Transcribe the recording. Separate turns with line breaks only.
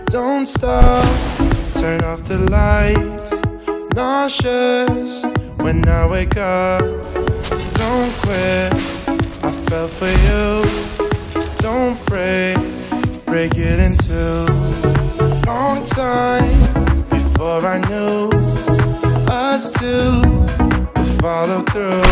Don't stop, turn off the lights. Nauseous when I wake up. Don't quit, I fell for you. Don't break it in two. Long time before I knew us two would follow through.